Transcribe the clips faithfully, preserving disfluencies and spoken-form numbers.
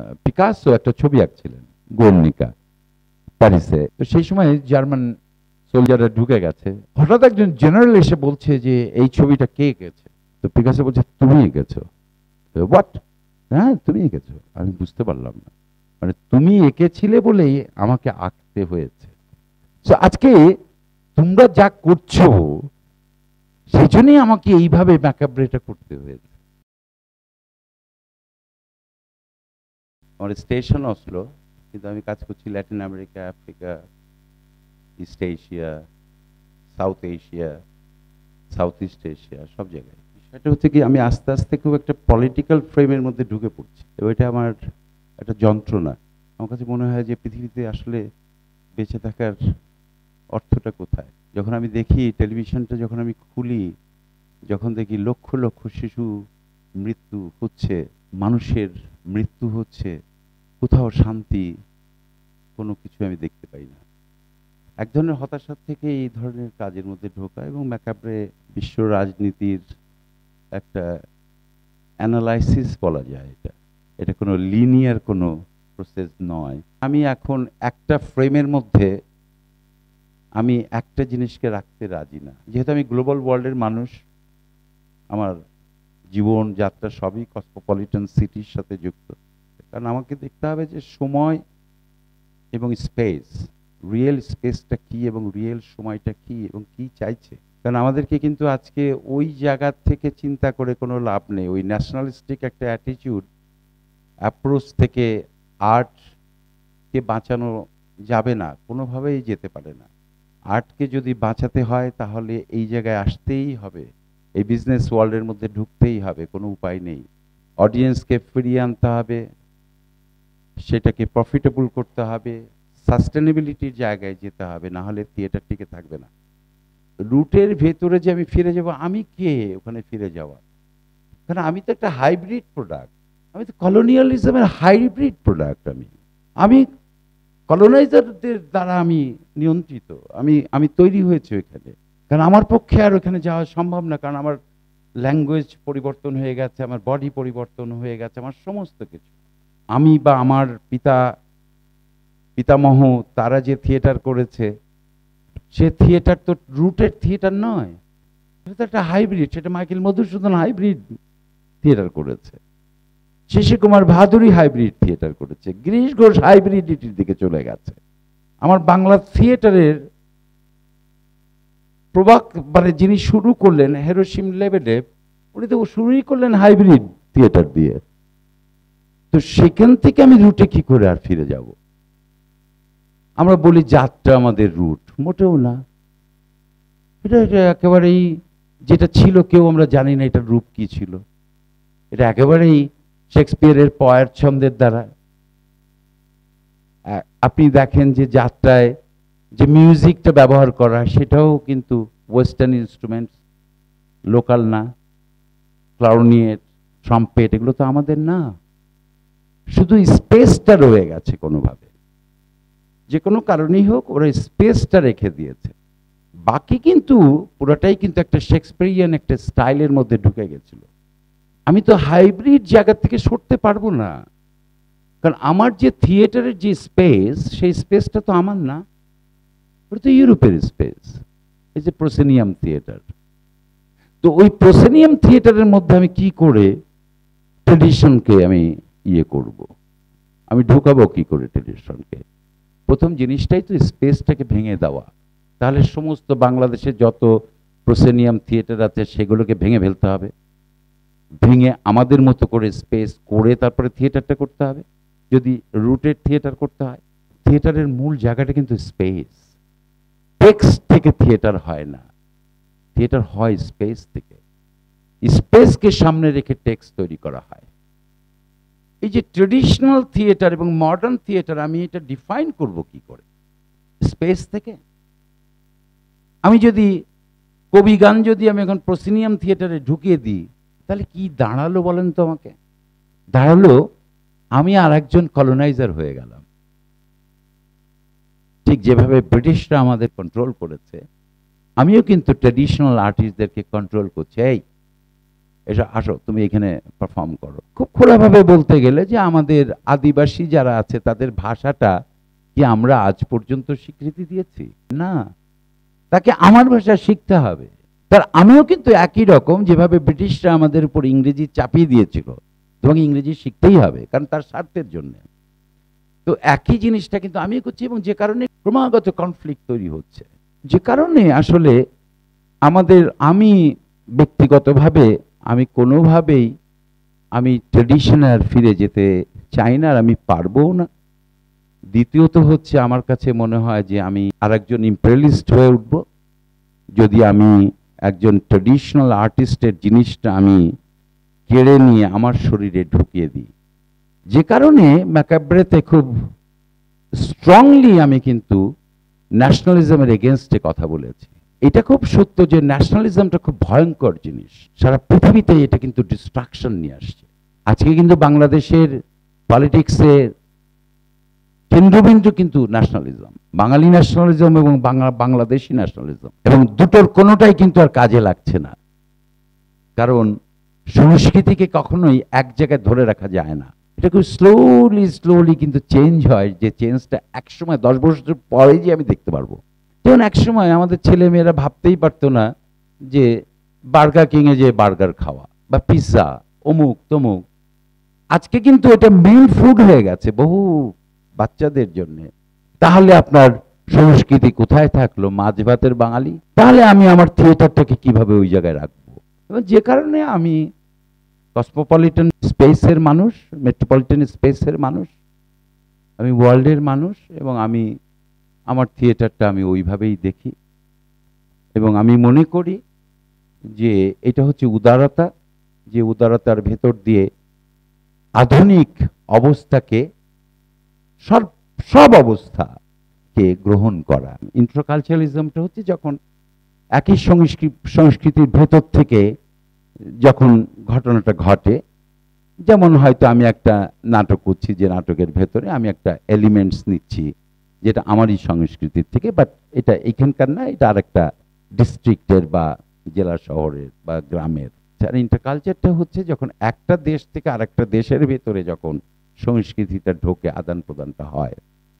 Picasso একটা ছবি আঁকছিলেন গর্নিকা প্যারিসে। তো সেই সময় জার্মান সোলজাররা ঢুকে গেছে, হঠাৎ একজন জেনারেল এসে বলছে যে এই ছবিটা কে এঁকেছে? তো পিকাসো বলছে তুমি এঁকেছো। হোয়াট? হ্যাঁ তুমি এঁকেছো। আমি বুঝতে পারলাম না, মানে তুমি এঁকেছিলে বলেই আমাকে আঁকতে হয়েছে। তো আজকে তোমরা যা করছো সেই জন্যই আমাকে এইভাবে ম্যাকাব্রেটা করতে হয়েছে। আমার স্টেশন অসলো, কিন্তু আমি কাজ করছি Latin America, Africa, East Asia, South Asia, South East Asia, সব জায়গায়। সেটা হচ্ছে কি আমি আস্তে আস্তে খুব একটা পলিটিক্যাল ফ্রেমের মধ্যে ঢুকে পড়ছি, এবং এটা আমার একটা যন্ত্রণা। আমার কাছে মনে হয় যে পৃথিবীতে আসলে বেঁচে থাকার অর্থটা কোথায়? যখন আমি দেখি টেলিভিশনটা, যখন আমি খুলি, যখন দেখি লক্ষ লক্ষ শিশু মৃত্যু হচ্ছে, মানুষের মৃত্যু হচ্ছে, কোথাও শান্তি কোনো কিছু আমি দেখতে পাই না। এক ধরনের হতাশা থেকে এই ধরনের কাজের মধ্যে ঢোকা, এবং ম্যাকাব্রে বিশ্ব রাজনীতির একটা অ্যানালাইসিস বলা যায়। এটা এটা কোনো লিনিয়ার কোনো প্রসেস নয়। আমি এখন একটা ফ্রেমের মধ্যে আমি একটা জিনিসকে রাখতে রাজি না। যেহেতু আমি গ্লোবাল ওয়ার্ল্ডের মানুষ, আমার জীবন যাত্রা সবই কসমোপলিটন সিটির সাথে যুক্ত, কারণ আমাকে দেখতে হবে যে সময় এবং স্পেস, রিয়েল স্পেসটা কি এবং রিয়েল সময়টা কি এবং কি চাইছে। কারণ আমাদেরকে কিন্তু আজকে ওই জায়গা থেকে চিন্তা করে কোনো লাভ নেই। ওই ন্যাশনালিস্টিক একটা অ্যাটিটিউড অ্যাপ্রোচ থেকে আর্টকে বাঁচানো যাবে না, কোনোভাবেই যেতে পারে না। আর্টকে যদি বাঁচাতে হয় তাহলে এই জায়গায় আসতেই হবে, এই বিজনেস ওয়ার্ল্ডের মধ্যে ঢুকতেই হবে, কোনো উপায় নেই। অডিয়েন্সকে ফিরিয়ে আনতে হবে, সেটাকে প্রফিটেবল করতে হবে, সাস্টেনেবিলিটির জায়গায় যেতে হবে, না হলে থিয়েটার টিকে থাকবে না। রুটের ভেতরে যে আমি ফিরে যাব, আমি কে ওখানে ফিরে যাওয়া? কারণ আমি তো একটা হাইব্রিড প্রোডাক্ট, আমি তো কলোনিয়ালিজমের হাইব্রিড প্রোডাক্ট। আমি আমি কলোনাইজারদের দ্বারা আমি নিয়ন্ত্রিত, আমি আমি তৈরি হয়েছি ওইখানে। কারণ আমার পক্ষে আর ওখানে যাওয়া সম্ভব না, কারণ আমার ল্যাঙ্গুয়েজ পরিবর্তন হয়ে গেছে, আমার বডি পরিবর্তন হয়ে গেছে, আমার সমস্ত কিছু। আমি বা আমার পিতা পিতামহ তারা যে থিয়েটার করেছে, সে থিয়েটার তো রুটের থিয়েটার নয়, সেটা তো একটা হাইব্রিড। সেটা মাইকেল মধুসূদন হাইব্রিড থিয়েটার করেছে, শিশি কুমার ভাদুরী হাইব্রিড থিয়েটার করেছে, গিরিশ ঘোষ হাইব্রিডিটির দিকে চলে গেছে। আমার বাংলা থিয়েটারের প্রবাক, মানে যিনি শুরু করলেন হেরোশিম লেবেডেভ, উনি তো শুরুই করলেন হাইব্রিড থিয়েটার দিয়ে। তো সেখান থেকে আমি রুটে কি করে আর ফিরে যাব? আমরা বলি যাত্রা আমাদের রুট, মোটেও না। এটা এটা একেবারেই যেটা ছিল কেউ আমরা জানি না এটার রূপ কি ছিল। এটা একেবারেই শেক্সপিয়ারের পয়ের ছন্দের দ্বারা। আপনি দেখেন যে যাত্রায় যে মিউজিকটা ব্যবহার করা, সেটাও কিন্তু ওয়েস্টার্ন ইনস্ট্রুমেন্টস, লোকাল না। ক্লারিনেট, ট্রাম্পেট, এগুলো তো আমাদের না। শুধু স্পেসটা রয়ে গেছে কোনোভাবে, যে কোনো কারণেই হোক ওরা স্পেসটা রেখে দিয়েছে। বাকি কিন্তু পুরোটাই কিন্তু একটা শেক্সপিয়ারিয়ান একটা স্টাইলের মধ্যে ঢুকে গেছিল। আমি তো হাইব্রিড জায়গা থেকে সরতে পারবো না, কারণ আমার যে থিয়েটারের যে স্পেস, সেই স্পেসটা তো আমার না, ওটা তো ইউরোপের স্পেস। এই যে প্রসেনিয়াম থিয়েটার, তো ওই প্রসেনিয়াম থিয়েটারের মধ্যে আমি কি করে ট্রেডিশনকে আমি ইয়ে করব, আমি ঢুকাবো কি করে ট্রেডিশনকে? প্রথম জিনিসটাই তো স্পেসটাকে ভেঙে দেওয়া। তাহলে সমস্ত বাংলাদেশে যত প্রসেনিয়াম থিয়েটার আছে সেগুলোকে ভেঙে ফেলতে হবে, ভেঙে আমাদের মতো করে স্পেস করে তারপরে থিয়েটারটা করতে হবে। যদি রুটের থিয়েটার করতে হয়, থিয়েটারের মূল জায়গাটা কিন্তু স্পেস। টেক্সট থেকে থিয়েটার হয় না, থিয়েটার হয় স্পেস থেকে। স্পেসকে সামনে রেখে টেক্সট তৈরি করা হয়। এই যে ট্রেডিশনাল থিয়েটার এবং মডার্ন থিয়েটার, আমি এটা ডিফাইন করব কি করে? স্পেস থেকে। আমি যদি কবি গান যদি আমি এখন প্রসিনিয়াম থিয়েটারে ঢুকিয়ে দিই, তাহলে কি দাঁড়ালো বলেন তো আমাকে? দাঁড়ালো আমি আর একজন কলোনাইজার হয়ে গেলাম। ঠিক যেভাবে ব্রিটিশরা আমাদের কন্ট্রোল করেছে, আমিও কিন্তু ট্র্যাডিশনাল আর্টিস্টদেরকে কন্ট্রোল করছি। এই এসো আসো তুমি এখানে পারফর্ম করো। খুব খোলাভাবে বলতে গেলে যে আমাদের আদিবাসী যারা আছে তাদের ভাষাটা কি আমরা আজ পর্যন্ত স্বীকৃতি দিয়েছি? না, তাকে আমার ভাষা শিখতে হবে। তার আমিও কিন্তু একই রকম, যেভাবে ব্রিটিশরা আমাদের উপর ইংরেজি চাপিয়ে দিয়েছিল, তোমাকে ইংরেজি শিখতেই হবে কারণ তার স্বার্থের জন্য। তো একই জিনিসটা কিন্তু আমিও করছি, এবং যে কারণে ক্রমাগত কনফ্লিক্ট তৈরি হচ্ছে, যে কারণে আসলে আমাদের, আমি ব্যক্তিগতভাবে আমি কোনোভাবেই আমি ট্রেডিশনে আর ফিরে যেতে চাই না, আর আমি পারবও না। দ্বিতীয়ত হচ্ছে আমার কাছে মনে হয় যে আমি আর একজন ইম্পেরিয়ালিস্ট হয়ে উঠব যদি আমি একজন ট্রেডিশনাল আর্টিস্টের জিনিসটা আমি কেড়ে নিয়ে আমার শরীরে ঢুকিয়ে দিই। যে কারণে ম্যাকাব্রেতে খুব স্ট্রংলি আমি কিন্তু ন্যাশনালিজমের এগেনস্টে কথা বলেছি। এটা খুব সত্য যে ন্যাশনালিজমটা খুব ভয়ঙ্কর জিনিস, সারা পৃথিবীতে এটা কিন্তু ডিস্ট্রাকশন নিয়ে আসছে। আজকে কিন্তু বাংলাদেশের পলিটিক্সের কেন্দ্রবিন্দু কিন্তু ন্যাশনালিজম, বাঙালি ন্যাশনালিজম এবং বাংলাদেশি ন্যাশনালিজম, এবং দুটোর কোনোটাই কিন্তু আর কাজে লাগছে না। কারণ সংস্কৃতিকে কখনোই এক জায়গায় ধরে রাখা যায় না, এটা খুব স্লোলি স্লোলি কিন্তু চেঞ্জ হয়, যে চেঞ্জটা একসময় দশ বছর পরে যে আমি দেখতে পারবো। যেমন একসময় আমাদের ছেলে মেয়েরা ভাবতেই পারতো না যে বার্গার কিংয়ে যে বার্গার খাওয়া বা পিৎজা অমুক তমুক, আজকে কিন্তু এটা মেইন ফুড হয়ে গেছে বহু বাচ্চাদের জন্য। তাহলে আপনার সংস্কৃতি কোথায় থাকলো? মাছ ভাতের বাঙালি। তাহলে আমি আমার থিয়েটারটাকে কিভাবে ওই জায়গায় রাখবো? এবং যে কারণে আমি কসমোপলিটন স্পেসের মানুষ, মেট্রোপলিটন স্পেসের মানুষ, আমি ওয়ার্ল্ডের মানুষ, এবং আমি আমার থিয়েটারটা আমি ওইভাবেই দেখি। এবং আমি মনে করি যে এটা হচ্ছে উদারতা, যে উদারতার ভেতর দিয়ে আধুনিক অবস্থাকে, সব সব অবস্থাকে গ্রহণ করা। ইন্টারকালচারালিজমটা হচ্ছে যখন একই সংস্কৃতির ভেতর থেকে যখন ঘটনাটা ঘটে, যেমন হয়তো আমি একটা নাটক করছি, যে নাটকের ভেতরে আমি একটা এলিমেন্টস নিচ্ছি যেটা আমারই সংস্কৃতির থেকে, বাট এটা এখানকার না, এটা আর একটা ডিস্ট্রিক্টের বা জেলা শহরের বা গ্রামের। আর ইন্টারকালচারটা হচ্ছে যখন একটা দেশ থেকে আর একটা দেশের ভেতরে যখন সংস্কৃতিটা ঢোকে, আদান প্রদানটা হয়,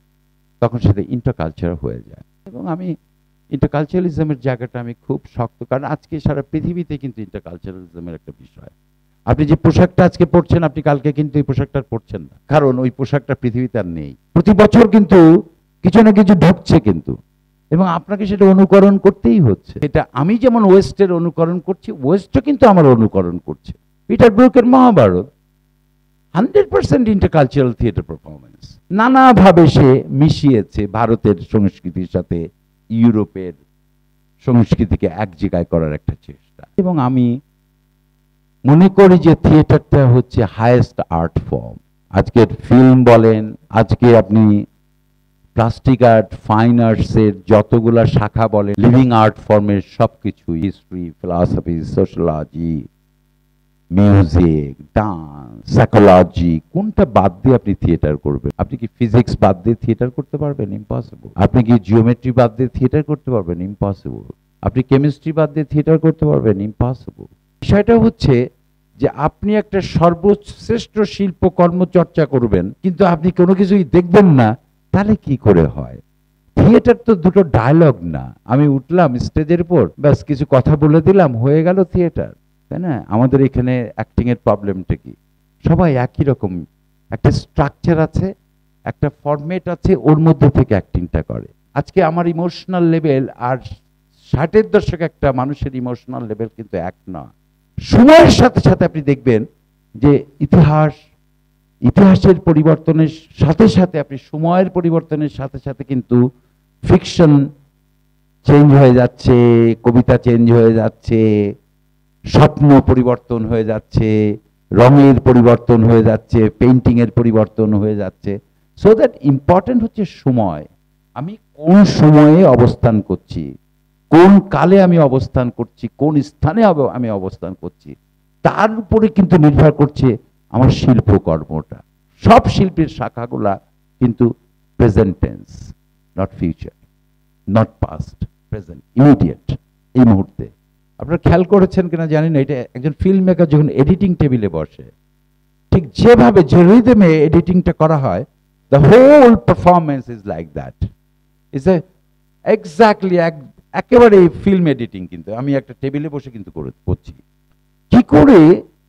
তখন সেটা ইন্টারকালচার হয়ে যায়। এবং আমি ইন্টারকালচারালিজমের জায়গাটা আমি খুব শক্ত, কারণ আজকে সারা পৃথিবীতে কিন্তু ইন্টারকালচারালিজমের একটা বিষয়। আপনি যে পোশাকটা আজকে পরছেন, আপনি কালকে কিন্তু এই পোশাকটা পরছেন না, কারণ ওই পোশাকটা পৃথিবীতে আর নেই। প্রতি বছর কিন্তু কিছু না কিছু ঢুকছে কিন্তু, এবং আপনাকে সেটা অনুকরণ করতেই হচ্ছে। এটা আমি যেমন ওয়েস্টের অনুকরণ করছি, ওয়েস্টও কিন্তু আমার অনুকরণ করছে। পিটার ব্রুকের Mahabharata hundred percent intercultural theatre performance, নানাভাবে সে মিশিয়েছে ভারতের সংস্কৃতির সাথে ইউরোপের সংস্কৃতিকে এক জায়গায় করার একটা চেষ্টা। এবং আমি মনে করি যে থিয়েটারটা হচ্ছে হাইয়েস্ট আর্ট ফর্ম। আজকের ফিল্ম বলেন, আজকে আপনি প্লাস্টিক আর্ট, ফাইন আর্টসের যতগুলা শাখা বলেন, লিভিং আর্ট ফর্মের সবকিছু, history, philosophy, sociology, music, dance, psychology, কোনটা বাদ দিয়ে আপনি থিয়েটার করবেন? আপনি কি ফিজিক্স বাদ দিয়ে থিয়েটার করতে পারবেন? ইম্পসিবল। আপনি কি জিওমেট্রি বাদ দিয়ে থিয়েটার করতে পারবেন? ইম্পসিবল। আপনি কেমিস্ট্রি বাদ দিয়ে থিয়েটার করতে পারবেন? ইম্পসিবল। বিষয়টা হচ্ছে যে আপনি একটা সর্বশ্রেষ্ঠ শিল্প কর্মচর্চা করবেন, কিন্তু আপনি কোনো কিছুই দেখবেন না, তাহলে কি করে হয়? থিয়েটার তো দুটো ডায়লগ না, আমি উঠলাম স্টেজের উপর, ব্যাস কিছু কথা বলে দিলাম, হয়ে গেল থিয়েটার, তাই না? আমাদের এখানে অ্যাক্টিং এর প্রবলেমটা কি? সবাই একই রকম, একটা স্ট্রাকচার আছে, একটা ফরম্যাট আছে, ওর মধ্যে থেকে অ্যাক্টিংটা করে। আজকে আমার ইমোশনাল লেভেল আর ষাটের দশকে একটা মানুষের ইমোশনাল লেভেল কিন্তু এক না। সময়ের সাথে সাথে আপনি দেখবেন যে ইতিহাস, ইতিহাসের পরিবর্তনের সাথে সাথে আপনি সময়ের পরিবর্তনের সাথে সাথে কিন্তু ফিকশন চেঞ্জ হয়ে যাচ্ছে, কবিতা চেঞ্জ হয়ে যাচ্ছে, স্বপ্ন পরিবর্তন হয়ে যাচ্ছে, রঙের পরিবর্তন হয়ে যাচ্ছে, পেইন্টিং এর পরিবর্তন হয়ে যাচ্ছে। সো দ্যাট ইম্পর্টেন্ট হচ্ছে সময়, আমি কোন সময়ে অবস্থান করছি, কোন কালে আমি অবস্থান করছি, কোন স্থানে আমি অবস্থান করছি, তার উপরে কিন্তু নির্ভর করছে আমার শিল্পকর্মটা। সব শিল্পের শাখাগুলা কিন্তু present tense, not future, not past, present, immediate, এই মুহূর্তে। আপনারা খেয়াল করেছেন কিনা জানি না, এটা একজন ফিল্ম মেকার যখন এডিটিং টেবিলে বসে, ঠিক যেভাবে যে রিদমে এডিটিংটা করা হয়, the whole performance is like that. Is a exactly একেবারে ফিল্ম এডিটিং। কিন্তু আমি একটা টেবিলে বসে কিন্তু করছি, কি করে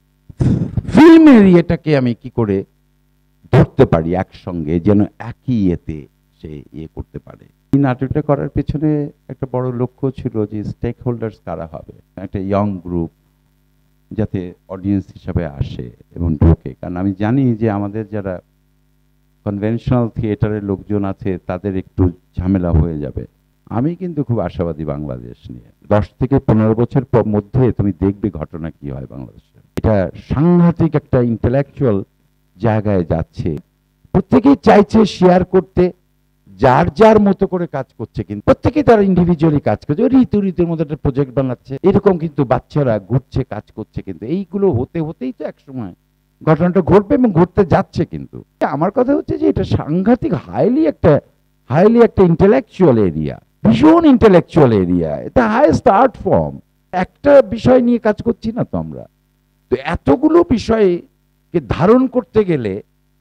ফিল্মের ইয়েটাকে আমি কি করে ধরতে পারি একসঙ্গে, যেন একই ইয়েতে সে ইয়ে করতে পারে। এই নাটকটা করার পেছনে একটা বড় লক্ষ্য ছিল যে স্টেক হোল্ডার্স কারা হবে, একটা ইয়ং গ্রুপ যাতে অডিয়েন্স হিসাবে আসে এবং ঢোকে। কারণ আমি জানি যে আমাদের যারা কনভেনশনাল থিয়েটারের লোকজন আছে তাদের একটু ঝামেলা হয়ে যাবে। আমি কিন্তু খুব আশাবাদী বাংলাদেশ নিয়ে। দশ থেকে পনেরো বছর পর মধ্যে তুমি দেখবে ঘটনা কি হয় বাংলাদেশে। এটা সাংঘাতিক একটা ইন্টেলেকচুয়াল জায়গায় যাচ্ছে। প্রত্যেকেই চাইছে শেয়ার করতে, যার যার মতো করে কাজ করছে, কিন্তু প্রত্যেকেই তারা ইন্ডিভিজুয়ালি কাজ করছে, ঋতু ঋতুর মধ্যে একটা প্রজেক্ট বানাচ্ছে এরকম, কিন্তু বাচ্চারা ঘুরছে কাজ করছে। কিন্তু এইগুলো হতে হতেই তো একসময় ঘটনাটা ঘটবে এবং ঘটতে যাচ্ছে। কিন্তু আমার কথা হচ্ছে যে এটা সাংঘাতিক হাইলি একটা হাইলি একটা ইন্টেলেকচুয়াল এরিয়া, ভীষণ ইন্টেলেকচুয়াল এরিয়া। এটা হাইয়েস্ট আর্ট ফর্ম। একটা বিষয় নিয়ে কাজ করছি না তো আমরা, তো এতগুলো বিষয়কে ধারণ করতে গেলে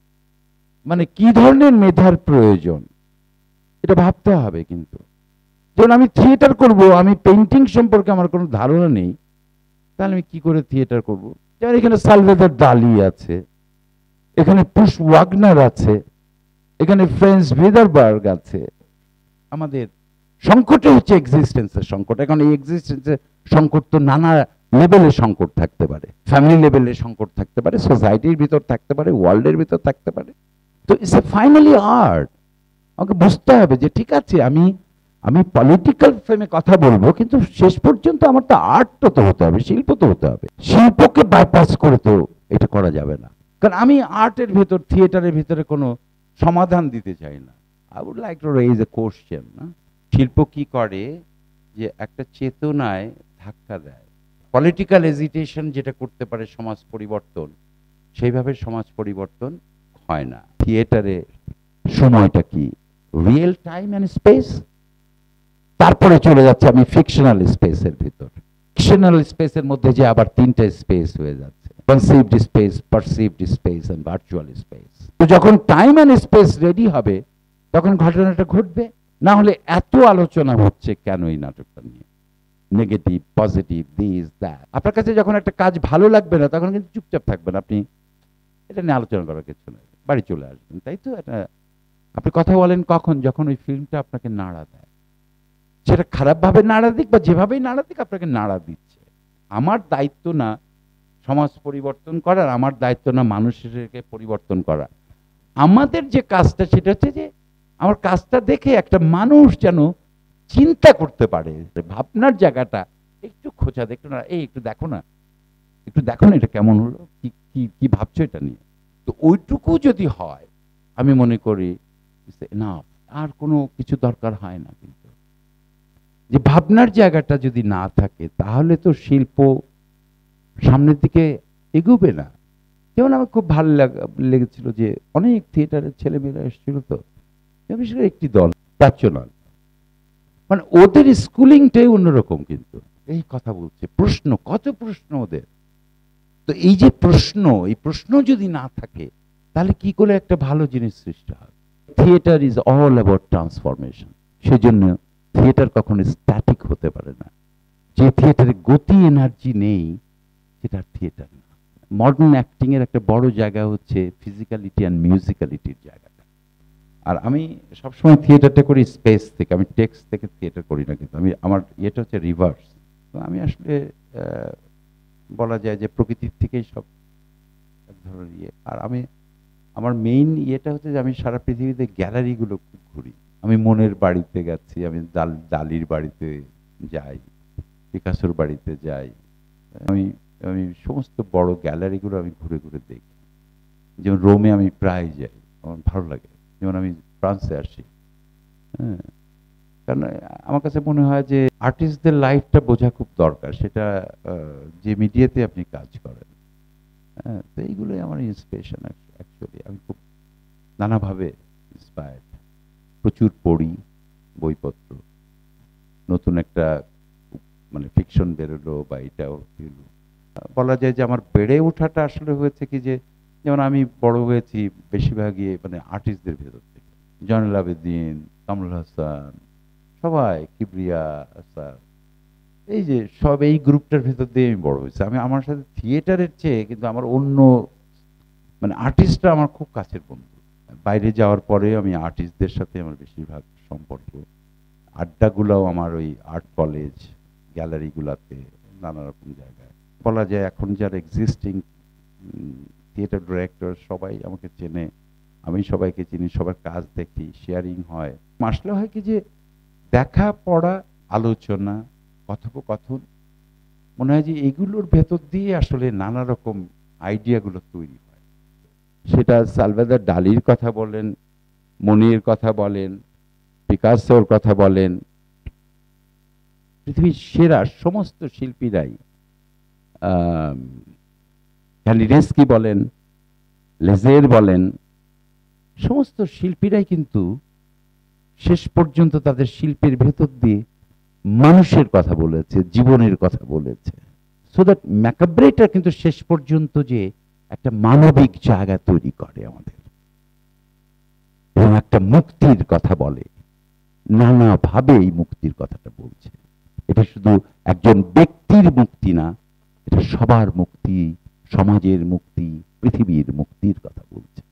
মানে কি ধরনের মেধার প্রয়োজন এটা ভাবতে হবে। কিন্তু যেমন আমি থিয়েটার করব, আমি পেইন্টিং সম্পর্কে আমার কোনো ধারণা নেই, তাহলে আমি কি করে থিয়েটার করব? যেমন এখানে সালভেদর ডালি আছে, এখানে পুশ ওয়াগনার আছে, এখানে ফ্রেন্স ভিদারবার্গ আছে। আমাদের সংকটে হচ্ছে এক্সিস্টেন্সের সংকট। এখন এই এক্সিস্টেন্সের সংকট তো নানা লেভেলের সংকট থাকতে পারে, ফ্যামিলি লেভেলের সংকট থাকতে পারে, সোসাইটির ভিতর থাকতে পারে, ওয়ার্ল্ডের ভিতর থাকতে পারে। তো ইটস এ ফাইনালি আর্ট। আমাকে বুঝতে হবে যে ঠিক আছে, আমি আমি পলিটিক্যাল ফ্রেমে কথা বলবো, কিন্তু শেষ পর্যন্ত আমার তো আর্ট তো হতে হবে, শিল্প তো হতে হবে। শিল্পকে বাইপাস করে তো এটা করা যাবে না। কারণ আমি আর্টের ভেতর, থিয়েটারের ভিতরে কোনো সমাধান দিতে চাই না। I would like to raise a question. না, শিল্প কি করে যে একটা চেতনায় ধাক্কা দেয়। পলিটিক্যাল এজিটেশন যেটা করতে পারে সমাজ পরিবর্তন, সেইভাবে সমাজ পরিবর্তন হয় না। থিয়েটারে সময়টা কি রিয়েল টাইম অ্যান্ড স্পেস, তারপরে চলে যাচ্ছে আমি ফিকশনাল স্পেসের ভিতর। ফিকশনাল স্পেসের মধ্যে যে আবার তিনটা স্পেস হয়ে যাচ্ছে, conceived space, perceived space and virtual space. তো যখন টাইম অ্যান্ড স্পেস রেডি হবে তখন ঘটনাটা ঘটবে। না হলে এত আলোচনা হচ্ছে কেন এই নাটকটা নিয়ে, নেগেটিভ পজিটিভ দিস দ্যাট। আপনার কাছে যখন একটা কাজ ভালো লাগবে না তখন কিন্তু চুপচাপ থাকবেন, আপনি এটা নিয়ে আলোচনা করার কিছু নেই, বাড়ি চলে আসবেন, তাই তো? এটা আপনি কথা বলেন কখন? যখন ওই ফিল্মটা আপনাকে নাড়া দেয়। সেটা খারাপভাবে নাড়া দিক বা যেভাবেই নাড়া দিক, আপনাকে নাড়া দিচ্ছে। আমার দায়িত্ব না সমাজ পরিবর্তন করার, আমার দায়িত্ব না মানুষকে পরিবর্তন করা। আমাদের যে কাজটা সেটা হচ্ছে যে আমার কাজটা দেখে একটা মানুষ যেন চিন্তা করতে পারে, ভাবনার জায়গাটা একটু খোঁচা দেখো না, এই একটু দেখো না, একটু দেখো না এটা কেমন হলো, কি কি কি ভাবছো এটা নিয়ে। তো ওইটুকু যদি হয় আমি মনে করি না, আর কোনো কিছু দরকার হয় না। কিন্তু যে ভাবনার জায়গাটা যদি না থাকে তাহলে তো শিল্প সামনের দিকে এগোবে না। যেমন আমার খুব ভালো লেগেছিল যে অনেক থিয়েটারের ছেলেমেয়েরা এসেছিল, তো বিশেষ করে একটি দল ন্যাশনাল, মানে ওদের স্কুলিংটাই অন্যরকম। কিন্তু এই কথা বলছে, প্রশ্ন, কত প্রশ্ন ওদের। তো এই যে প্রশ্ন, এই প্রশ্ন যদি না থাকে তাহলে কি করে একটা ভালো জিনিস সৃষ্টি হয়? Theatre is all about transformation. সেজন্য থিয়েটার কখনো স্ট্যাটিক হতে পারে না। যে থিয়েটারে গতি এনার্জি নেই সেটা থিয়েটার না। মডার্ন অ্যাক্টিং এর একটা বড় জায়গা হচ্ছে ফিজিক্যালিটি অ্যান্ড মিউজিক্যালিটির জায়গাটা। আর আমি সবসময় থিয়েটারটা করি স্পেস থেকে, আমি টেক্সট থেকে থিয়েটার করি না। কিন্তু আমি আমার ইয়েটা হচ্ছে রিভার্স। তো আমি আসলে বলা যায় যে প্রকৃতির থেকেই সব এক ধরনের ইয়ে। আর আমি আমার মেইন ইয়েটা হচ্ছে যে আমি সারা পৃথিবীতে গ্যালারিগুলো খুব ঘুরি। আমি মনের বাড়িতে গেছি, আমি দালির বাড়িতে যাই, পিকাসোর বাড়িতে যাই, আমি আমি সমস্ত বড় গ্যালারিগুলো আমি ঘুরে ঘুরে দেখি। যেমন রোমে আমি প্রায় যাই, আমার ভালো লাগে। যেমন আমি ফ্রান্সে আসি, হ্যাঁ, কারণ আমার কাছে মনে হয় যে আর্টিস্টদের লাইফটা বোঝা খুব দরকার, সেটা যে মিডিয়াতে আপনি কাজ করেন। হ্যাঁ, তো এইগুলোই আমার ইন্সপিরেশন। অ্যাকচুয়ালি আমি খুব নানাভাবে ইন্সপায়ার্ড, প্রচুর পড়ি বইপত্র, নতুন একটা মানে ফিকশন বেরোলো বা এটাও হলো। বলা যায় যে আমার বেড়ে ওঠাটা আসলে হয়েছে কি যে, যেমন আমি বড় হয়েছি বেশিরভাগই মানে আর্টিস্টদের ভেতর থেকে। জয়নুল আবেদিন, কামরুল হাসান, সবাই, কিবরিয়া স্যার, এই যে সব এই গ্রুপটার ভেতর দিয়ে আমি বড় হয়েছি। আমি আমার সাথে থিয়েটারের চেয়ে কিন্তু আমার অন্য মানে আর্টিস্টরা আমার খুব কাছের বন্ধু। বাইরে যাওয়ার পরে আমি আর্টিস্টদের সাথে আমার বেশিরভাগ সম্পর্ক। আড্ডাগুলোও আমার ওই আর্ট কলেজ, গ্যালারিগুলাতে, নানা রকম জায়গায়। বলা যায় এখন যারা এক্সিস্টিং থিয়েটার ডিরেক্টর সবাই আমাকে চেনে, আমি সবাইকে চিনি, সবার কাজ দেখি, শেয়ারিং হয়। আসলে হয় কি যে দেখা, পড়া, আলোচনা, কথোপকথন, মনে হয় যে এগুলোর ভেতর দিয়ে আসলে নানা রকম আইডিয়াগুলো তৈরি হয়। সেটা সালভাদর ডালির কথা বলেন, মনির কথা বলেন, পিকাসোর কথা বলেন, পৃথিবীর সেরা সমস্ত শিল্পীরাই, ক্যান্ডিডেস্কি বলেন, লেজের বলেন, সমস্ত শিল্পীরাই কিন্তু শেষ পর্যন্ত তাদের শিল্পের ভেতর দিয়ে মানুষের কথা বলেছে, জীবনের কথা বলেছে। সো দ্যাট ম্যাকাব্রেটা কিন্তু শেষ পর্যন্ত যে একটা মানবিক জায়গা তৈরি করে আমাদের, এবং একটা মুক্তির কথা বলে, নানাভাবে এই মুক্তির কথাটা বলছে। এটা শুধু একজন ব্যক্তির মুক্তি না, এটা সবার মুক্তি, সমাজের মুক্তি, পৃথিবীর মুক্তির কথা বলছে।